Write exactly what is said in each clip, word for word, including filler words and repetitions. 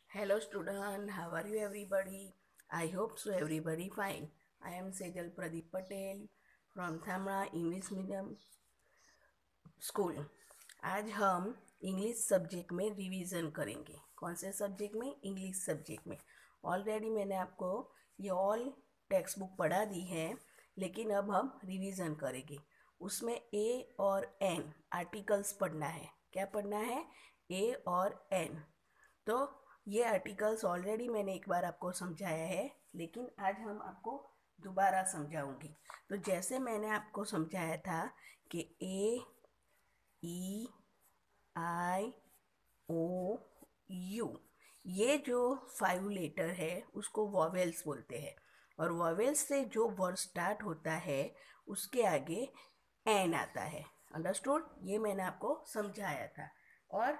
Hello student, how are you everybody? I hope so everybody fine. I am Sejal Pradeep Patel from Thamra English Medium School. आज हम English subject में revision करेंगे। कौन से subject में? English subject में। Already मैंने आपको ये ऑल टेक्स्ट बुक पढ़ा दी है, लेकिन अब हम रिवीजन करेंगे। उसमें ए और एन आर्टिकल्स पढ़ना है। क्या पढ़ना है? ए और एन। तो ये आर्टिकल्स ऑलरेडी मैंने एक बार आपको समझाया है, लेकिन आज हम आपको दोबारा समझाऊंगी। तो जैसे मैंने आपको समझाया था कि ए ई आई ओ यू, ये जो फाइव लेटर है उसको वॉवेल्स बोलते हैं, और वॉवेल्स से जो वर्ड स्टार्ट होता है उसके आगे एन आता है। अंडरस्टूड? ये मैंने आपको समझाया था। और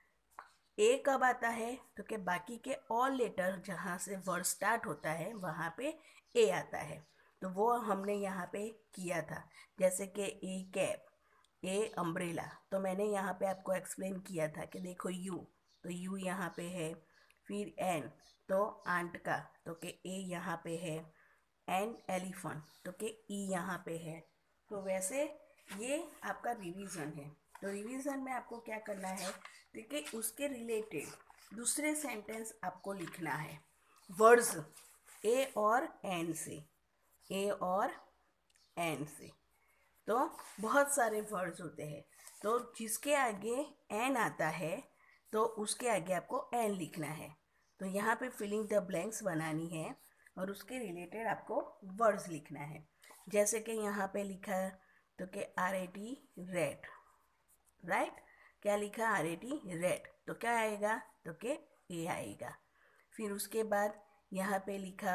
ए कब आता है? तो कि बाकी के ऑल लेटर जहाँ से वर्ड स्टार्ट होता है वहाँ पे ए आता है। तो वो हमने यहाँ पे किया था। जैसे कि ए कैप, ए अम्ब्रेला, तो मैंने यहाँ पे आपको एक्सप्लेन किया था कि देखो यू, तो यू यहाँ पे है। फिर एन, तो आंट का, तो कि ए यहाँ पे है। एन एलिफेंट, तो कि ई यहाँ पे है। तो वैसे ये आपका रिवीजन है। तो रिवीजन में आपको क्या करना है? देखिए, उसके रिलेटेड दूसरे सेंटेंस आपको लिखना है वर्ड्स ए और एन से। ए और एन से तो बहुत सारे वर्ड्स होते हैं, तो जिसके आगे एन आता है तो उसके आगे आपको एन लिखना है। तो यहाँ पे फिलिंग द ब्लैंक्स बनानी है और उसके रिलेटेड आपको वर्ड्स लिखना है। जैसे कि यहाँ पे लिखा है तो कि R A T red, right? क्या लिखा? आर ए टी रेड, तो क्या आएगा? तो के ए आएगा। फिर उसके बाद यहाँ पे लिखा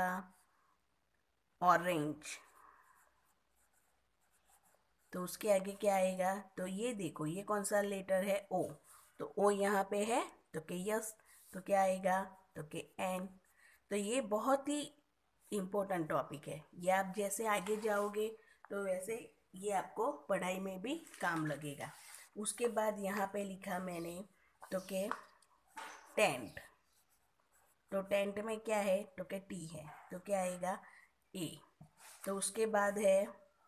ऑरेंज, तो उसके आगे क्या आएगा? तो ये देखो, ये कौन सा लेटर है? ओ, तो ओ यहाँ पे है तो के यस, तो क्या आएगा? तो के एन। तो ये बहुत ही इम्पोर्टेंट टॉपिक है। ये आप जैसे आगे जाओगे तो वैसे ये आपको पढ़ाई में भी काम लगेगा। उसके बाद यहाँ पे लिखा मैंने तो के टेंट, तो टेंट में क्या है? तो के टी है, तो क्या आएगा? ए। तो उसके बाद है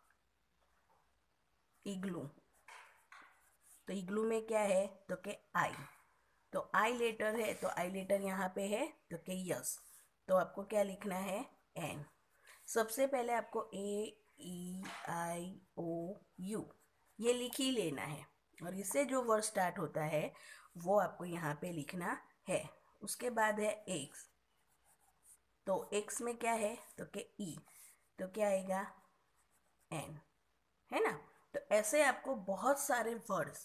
इग्लू, तो इग्लू में क्या है? तो के आई, तो आई लेटर है तो आई लेटर यहाँ पे है तो के यस, तो आपको क्या लिखना है? एन। सबसे पहले आपको ए ई आई ओ यू ये लिख ही लेना है, और इससे जो वर्ड स्टार्ट होता है वो आपको यहाँ पे लिखना है। उसके बाद है एक्स, तो एक्स में क्या है? तो के ई, तो क्या आएगा? एन, है ना? तो ऐसे आपको बहुत सारे वर्ड्स,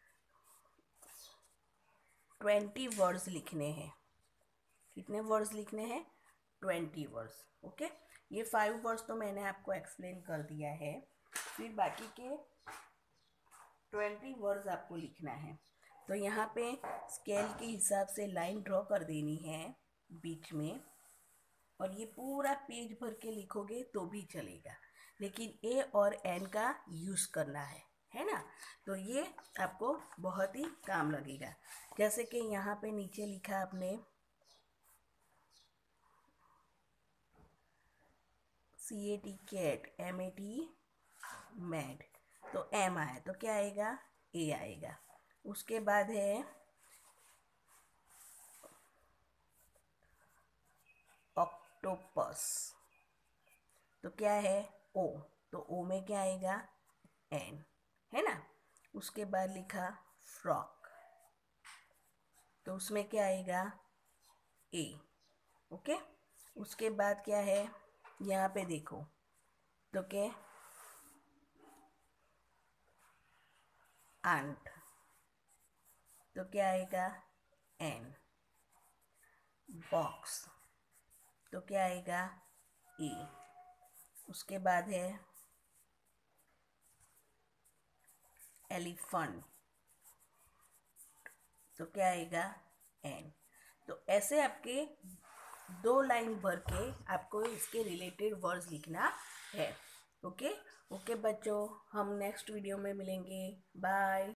ट्वेंटी वर्ड्स लिखने हैं। कितने वर्ड्स लिखने हैं? Twenty words. ओके, ये फाइव वर्ड्स तो मैंने आपको एक्सप्लेन कर दिया है। फिर बाकी के ट्वेंटी वर्ड्स आपको लिखना है। तो यहाँ पे स्केल के हिसाब से लाइन ड्रॉ कर देनी है बीच में, और ये पूरा पेज भर के लिखोगे तो भी चलेगा, लेकिन ए और एन का यूज़ करना है, है ना? तो ये आपको बहुत ही काम लगेगा। जैसे कि यहाँ पे नीचे लिखा आपने C A T cat, M A T mat, तो एम आया तो क्या आएगा? ए आएगा। उसके बाद है ऑक्टोपस, तो क्या है? ओ, तो ओ में क्या आएगा? एन, है ना? उसके बाद लिखा फ्रॉक, तो उसमें क्या आएगा? ए। ओके। उसके बाद क्या है? यहाँ पे देखो तो क्या? आंट, तो क्या आएगा? एन। बॉक्स, तो क्या आएगा? ए। उसके बाद है एलिफेंट, तो क्या आएगा? एन। तो ऐसे आपके दो लाइन भर के आपको इसके रिलेटेड वर्ड्स लिखना है। ओके ओके बच्चों, हम नेक्स्ट वीडियो में मिलेंगे। बाय।